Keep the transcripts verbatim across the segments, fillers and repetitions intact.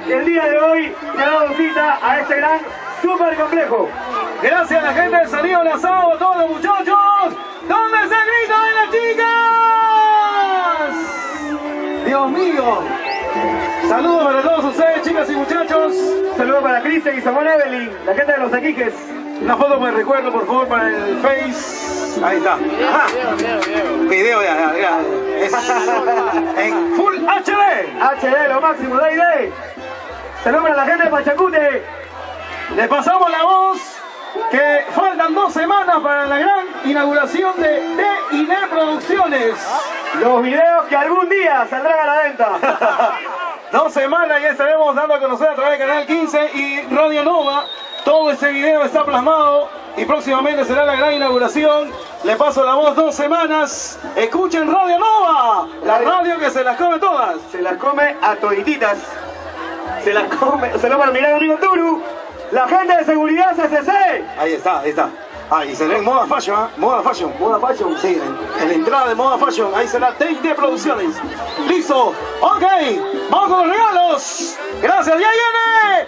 el día de hoy te ha dado cita a este gran super complejo. Gracias a la gente del Sonido Lanzado, a todos los muchachos. ¿Dónde se grita de las chicas? Dios mío. Saludos para todos ustedes, chicas y muchachos. Saludos para Cristian y Samuel Evelyn, la gente de los Aquijes. Una foto me recuerdo, por favor, para el Face. Ahí está. Ajá. Video, ya, ya, ya. Es en Full H D. H D, lo máximo, D y D. Saludos para la gente de Pachacute. Le pasamos la voz que faltan dos semanas para la gran inauguración de D y D Producciones. Los videos que algún día saldrán a la venta. Dos semanas ya estaremos dando a conocer a través de Canal quince y Radio Nova. Todo ese video está plasmado y próximamente será la gran inauguración. Le paso la voz, dos semanas. Escuchen Radio Nova, la radio que se las come todas. Se las come a todititas. Se las come. Se lo para mirar amigo Turu. La gente de seguridad C C C. Ahí está, ahí está. Ahí se ve en Moda Fashion, ¿eh? Moda Fashion. Moda Fashion. Sí, en, en la entrada de Moda Fashion. Ahí será D y D Producciones. Listo. Ok. Vamos con los regalos. Gracias. Ya viene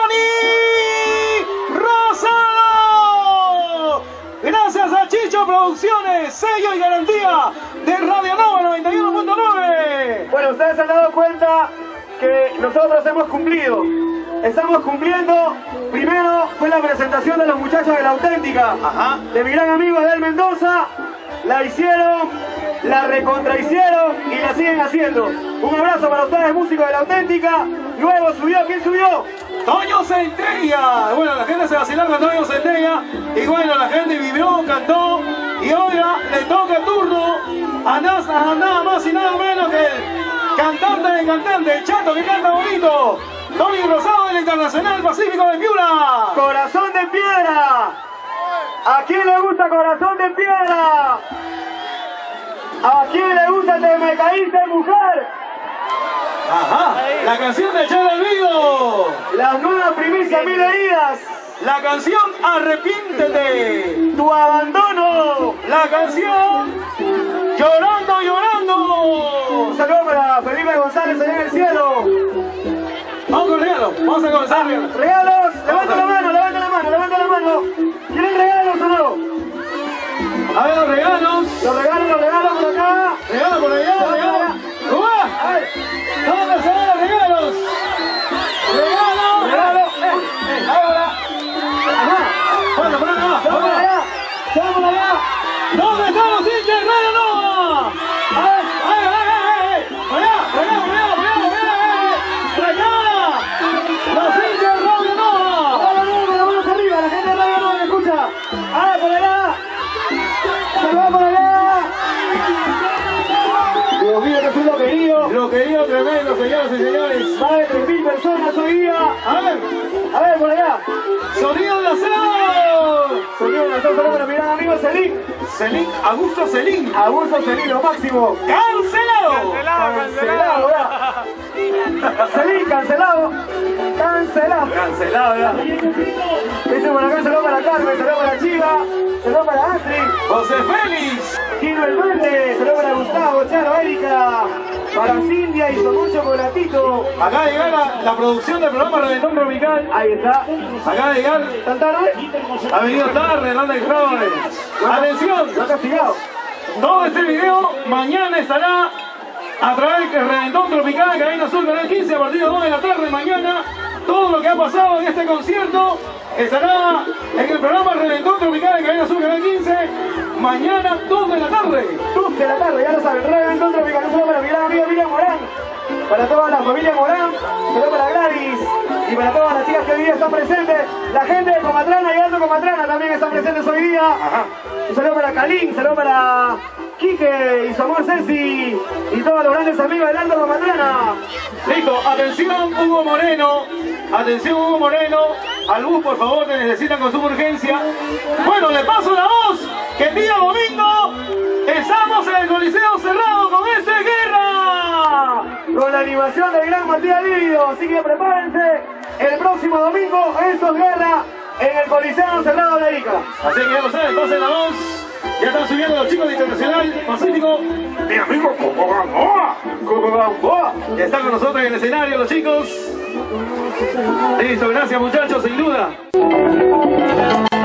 Tony Rosado. Gracias a Chicho Producciones. Sello y garantía de Radio Nova noventa y uno punto nueve. Bueno, ustedes se han dado cuenta que nosotros hemos cumplido. Estamos cumpliendo. Primero fue la presentación de los muchachos de La Auténtica. Ajá. De mi gran amigo Adel Mendoza. La hicieron, la recontrahicieron y la siguen haciendo. Un abrazo para ustedes, músicos de La Auténtica. Luego subió, ¿quién subió? Toño Centella. Bueno, la gente se vaciló con Toño Centella. Y bueno, la gente vivió, cantó. Y ahora le toca el turno a nada, a nada más y nada menos que el cantante de cantante, el chato que canta bonito. Tony Rosado del Internacional Pacífico de Piura. Corazón de piedra. ¿A quién le gusta Corazón de piedra? ¿A quién le gusta Te me caíste mujer? Ajá. La canción de Chelo Olvido. Las nuevas primicias mil heridas. La canción Arrepiéntete. Tu abandono. La canción Llorando, Llorando. Un saludo para Felipe González allá en el cielo. Vamos con regalos, vamos a comenzar. Ah, regalos, levanta la mano, levanta la mano, levanta la mano. ¿Quieren regalos o no? A ver los regalos. Los regalos, los regalos por acá. Regalos por allá, regalos. ¡Uah! ¿Dónde se ven los regalos? ¡Regalos! Regalos. Eh, eh, ahora. Ajá. Bueno, por acá, ¡Vamos por por allá. allá! ¡Vamos por allá! ¿Dónde están los hinchas de Radio Nova? ¡Ay, ay, ay, ay! ¡Por allá, por allá, por allá, por allá, por allá! ¡Por acá! ¡Los hinchas de Radio Nova! ¡Ahora no, con las manos arriba! ¡La gente de Radio Nova me escucha! ¡Ah, por allá! ¡Se va por allá! Dios mío, que es un loquerío. Lo querido tremendo, señoras y señores. Más de tres mil personas hoy día. A ver, A ver, por allá. sonido de asado. Sonido de nosotros para mi gran amigo Celín. Celín, Augusto Celín. Augusto Celín, lo máximo. ¡Cancelado! Cancelado, ya. Celín, cancelado. Cancelado. Cancelado, ya. Dice por acá, saludo para Carmen, saludo para Chiva, saludo para Astrid, José Félix. Kino el Verde, saludo para Gustavo, Charo, Erika, para Cindia y Somucho Colatito. Acaba de llegar la, la producción del programa Reventón Tropical. Ahí está. Acaba de llegar. ¿Tan tarde? Ha venido tarde, Hernández y Flores. Atención, Lo ha castigado. todo este video mañana estará a través del Reventón Tropical, Cabina Azul, Canal quince, a partir de las dos de la tarde mañana. Todo lo que ha pasado en este concierto estará en el programa Reventón Tropical de Cabina Azul, Canal quince, mañana dos de la tarde. dos de la tarde, ya lo saben. Reventón Tropical, un saludo para mi gran amiga Miriam Morán, para toda la familia Morán, saludo para Gladys y para todas las chicas que hoy día están presentes. La gente de Comatrana y Alto Comatrana también están presentes hoy día. Ajá. Un saludo para Kalin, saludo para Quique y su amor Ceci y todos los grandes amigos del Alto Comatrana. Listo, atención Hugo Moreno, atención Hugo Moreno, al bus por favor que necesitan con suma urgencia. Bueno, le paso la voz, que el día domingo estamos en el Coliseo cerrado con ese Guerra. Con la animación del gran Matías Lívido, así que prepárense, el próximo domingo estos Guerra en el Coliseo cerrado de Arica. Así que ya lo saben, pasen la voz. Ya están subiendo los chicos de Internacional Pacífico. Mi amigo Coco Gamboa. Coco Gamboa. Ya están con nosotros en el escenario los chicos. Listo, gracias muchachos, sin duda.